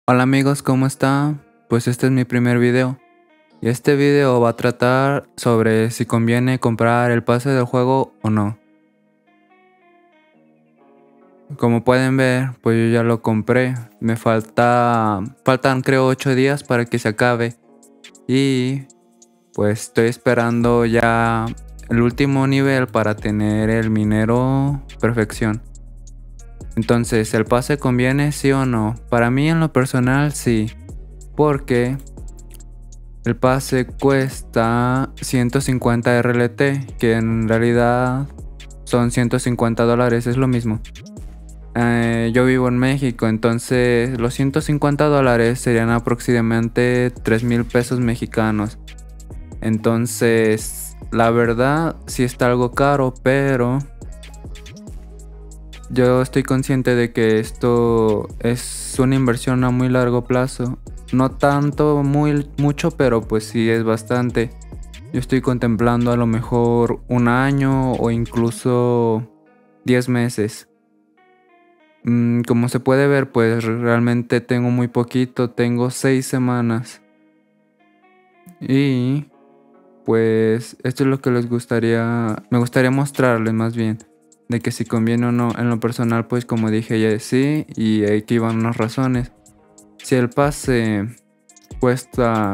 Hola amigos, ¿cómo están? Pues este es mi primer video. Y este video va a tratar sobre si conviene comprar el pase del juego o no. Como pueden ver, pues yo ya lo compré. Faltan creo 8 días para que se acabe. Y pues estoy esperando ya el último nivel para tener el minero perfección. Entonces, ¿el pase conviene sí o no? Para mí en lo personal sí. Porque el pase cuesta 150 RLT, que en realidad son $150, es lo mismo. Yo vivo en México, entonces los $150 serían aproximadamente 3,000 pesos mexicanos. Entonces, la verdad sí está algo caro, pero yo estoy consciente de que esto es una inversión a muy largo plazo. No tanto, mucho, pero pues sí es bastante. Yo estoy contemplando a lo mejor un año o incluso 10 meses. Como se puede ver, pues realmente tengo muy poquito, tengo 6 semanas. Y pues esto es lo que me gustaría mostrarles más bien. De que si conviene o no. En lo personal, pues como dije ya sí, y aquí van unas razones. Si el pase cuesta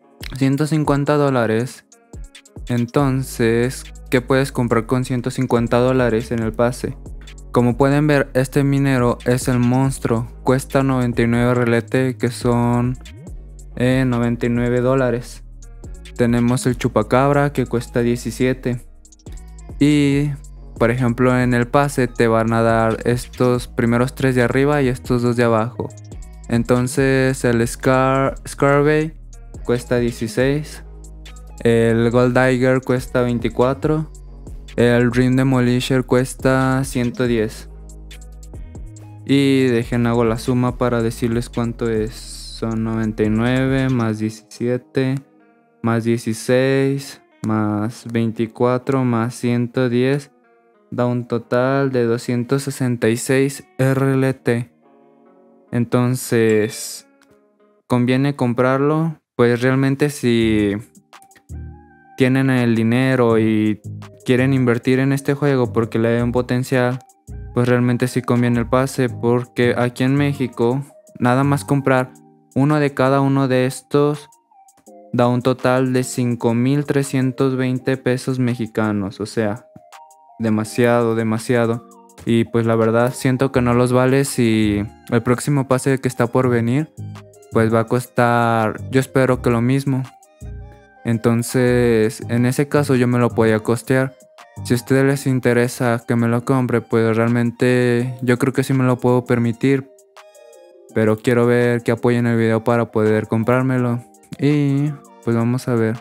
$150, entonces, ¿qué puedes comprar con $150 en el pase? Como pueden ver, este minero es el monstruo, cuesta 99 RLT, que son $99. Tenemos el chupacabra, que cuesta 17. Y por ejemplo, en el pase te van a dar estos primeros 3 de arriba y estos 2 de abajo. Entonces el Scarbay cuesta 16. El Gold Digger cuesta 24. El Dream Demolisher cuesta 110. Y dejen hago la suma para decirles cuánto es. Son 99 más 17 más 16 más 24 más 110. Da un total de 266 RLT. Entonces, ¿conviene comprarlo? Pues realmente si tienen el dinero y quieren invertir en este juego porque le da un potencial, pues realmente sí conviene el pase, porque aquí en México nada más comprar uno de cada uno de estos da un total de 5,320 pesos mexicanos, o sea, demasiado. Y pues la verdad siento que no los vale. Si el próximo pase que está por venir pues va a costar, yo espero que lo mismo. Entonces en ese caso yo me lo podía costear. Si a ustedes les interesa que me lo compre, pues realmente yo creo que sí me lo puedo permitir, pero quiero ver que apoyen el video para poder comprármelo. Y pues vamos a ver.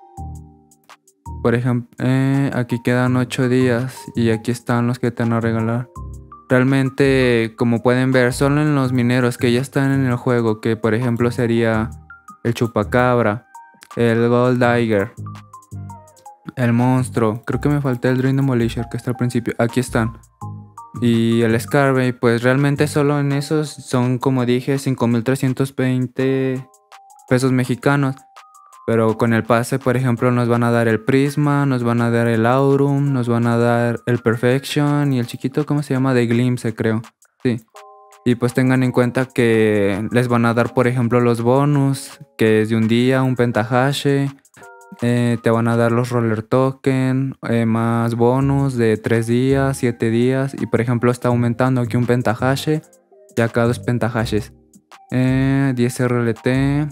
Por ejemplo, aquí quedan 8 días y aquí están los que te van a regalar. Realmente, como pueden ver, solo en los mineros que ya están en el juego, que por ejemplo sería el chupacabra, el Gold Digger, el monstruo, creo que me falta el Dream Demolisher que está al principio, aquí están. Y el Scarbay, pues realmente solo en esos son, como dije, 5,320 pesos mexicanos. Pero con el pase, por ejemplo, nos van a dar el Prisma, nos van a dar el Aurum, nos van a dar el Perfection y el chiquito, ¿cómo se llama? De Glimpse, creo. Sí. Y pues tengan en cuenta que les van a dar, por ejemplo, los bonus, que es de un día, un pentahash. Te van a dar los roller token, más bonus de 3 días, 7 días. Y por ejemplo, está aumentando aquí un pentahash y acá 2 pentahashes. 10 RLT.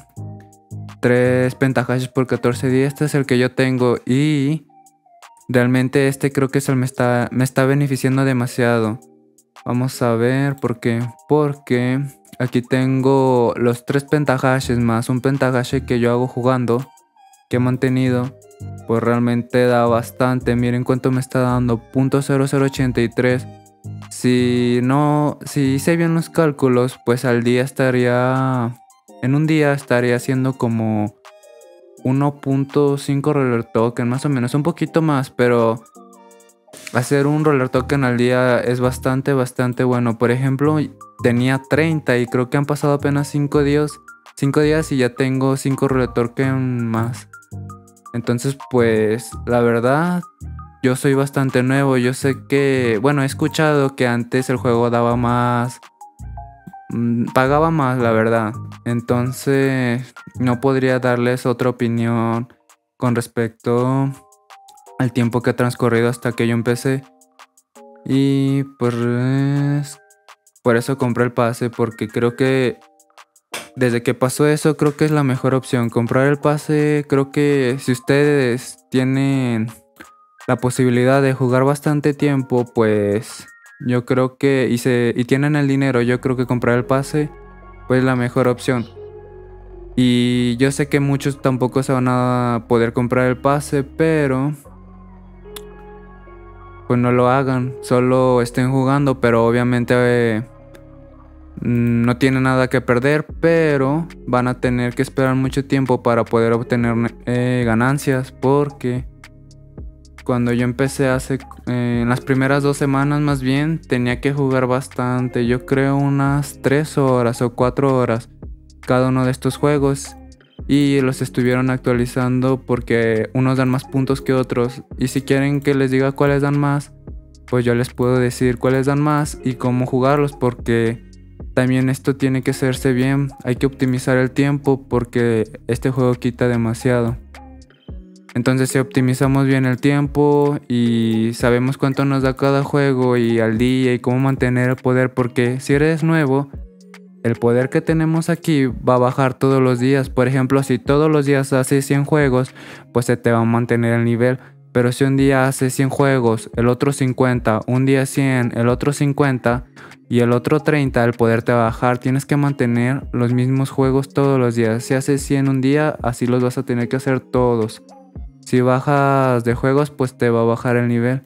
3 pentahashes por 14 días. Este es el que yo tengo y realmente este creo que es me está beneficiando demasiado. Vamos a ver por qué. Porque aquí tengo los 3 pentahashes más un pentahash que yo hago jugando, que he mantenido. Pues realmente da bastante. Miren cuánto me está dando. 0.0083. Si hice bien los cálculos, pues al día en un día estaría haciendo como 1.5 roller token, más o menos, un poquito más, pero hacer un roller token al día es bastante bueno. Por ejemplo, tenía 30 y creo que han pasado apenas 5 días. 5 días y ya tengo 5 Roller más. Entonces, pues, la verdad, yo soy bastante nuevo. Yo sé que, bueno, he escuchado que antes el juego daba más, pagaba más, la verdad. Entonces, no podría darles otra opinión con respecto al tiempo que ha transcurrido hasta que yo empecé. Y pues, por eso compré el pase, porque creo que desde que pasó eso, creo que es la mejor opción. Comprar el pase, creo que si ustedes tienen la posibilidad de jugar bastante tiempo, pues yo creo que, y tienen el dinero, yo creo que comprar el pase, pues es la mejor opción. Y yo sé que muchos tampoco se van a poder comprar el pase, pero pues no lo hagan, solo estén jugando, pero obviamente no tienen nada que perder, pero van a tener que esperar mucho tiempo para poder obtener ganancias, porque cuando yo empecé en las primeras 2 semanas más bien, tenía que jugar bastante, yo creo unas 3 horas o 4 horas cada uno de estos juegos, y los estuvieron actualizando porque unos dan más puntos que otros, y si quieren que les diga cuáles dan más, pues yo les puedo decir cuáles dan más y cómo jugarlos, porque también esto tiene que hacerse bien, hay que optimizar el tiempo porque este juego quita demasiado. Entonces si optimizamos bien el tiempo y sabemos cuánto nos da cada juego y al día y cómo mantener el poder, porque si eres nuevo, el poder que tenemos aquí va a bajar todos los días. Por ejemplo, si todos los días haces 100 juegos, pues se te va a mantener el nivel. Pero si un día haces 100 juegos, el otro 50, un día 100, el otro 50 y el otro 30, el poder te va a bajar. Tienes que mantener los mismos juegos todos los días. Si haces 100 un día, así los vas a tener que hacer todos. Si bajas de juegos, pues te va a bajar el nivel.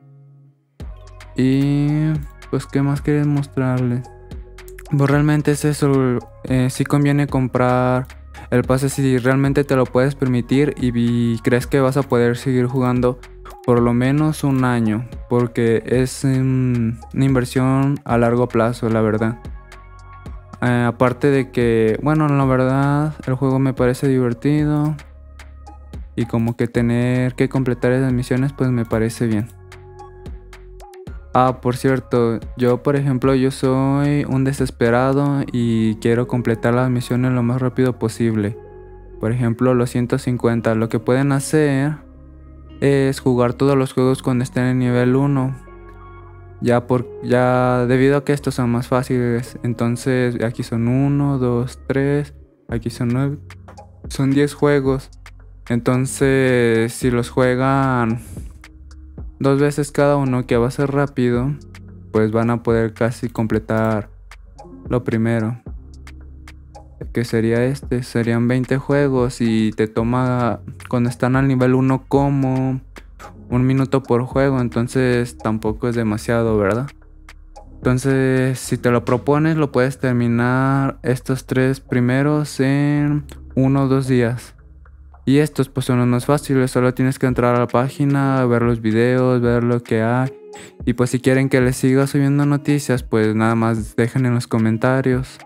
Y pues, ¿qué más quería mostrarles? Pues realmente es eso. Sí conviene comprar el pase si realmente te lo puedes permitir y crees que vas a poder seguir jugando por lo menos un año, porque es una inversión a largo plazo, la verdad. Aparte de que, bueno, la verdad, el juego me parece divertido y como que tener que completar esas misiones, pues me parece bien. Ah, por cierto, yo por ejemplo, yo soy un desesperado y quiero completar las misiones lo más rápido posible. Por ejemplo, los 150, lo que pueden hacer es jugar todos los juegos cuando estén en nivel 1. Ya debido a que estos son más fáciles, entonces aquí son 1, 2, 3, aquí son 9, son 10 juegos. Entonces, si los juegan 2 veces cada uno, que va a ser rápido, pues van a poder casi completar lo primero, que sería serían 20 juegos y te toma, cuando están al nivel 1, como 1 minuto por juego, entonces tampoco es demasiado, ¿verdad? Entonces, si te lo propones, lo puedes terminar estos 3 primeros en 1 o 2 días. Y estos pues son los más fáciles, solo tienes que entrar a la página, ver los videos, ver lo que hay. Y pues si quieren que les siga subiendo noticias, pues nada más dejen en los comentarios.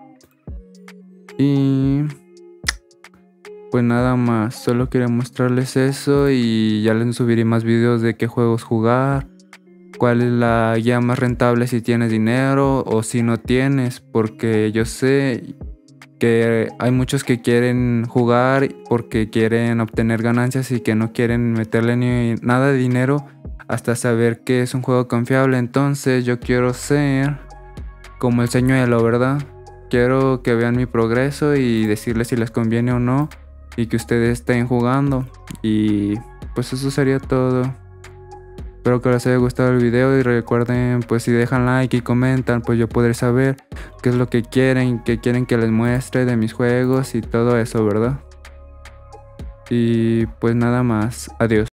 Y pues nada más, solo quería mostrarles eso y ya les subiré más videos de qué juegos jugar, cuál es la guía más rentable si tienes dinero o si no tienes, porque yo sé que hay muchos que quieren jugar porque quieren obtener ganancias y que no quieren meterle ni nada de dinero hasta saber que es un juego confiable. Entonces yo quiero ser como el señuelo, ¿verdad? Quiero que vean mi progreso y decirles si les conviene o no y que ustedes estén jugando. Y pues eso sería todo. Espero que les haya gustado el video y recuerden, pues si dejan like y comentan, pues yo podré saber qué es lo que quieren que les muestre de mis juegos y todo eso, ¿verdad? Y pues nada más, adiós.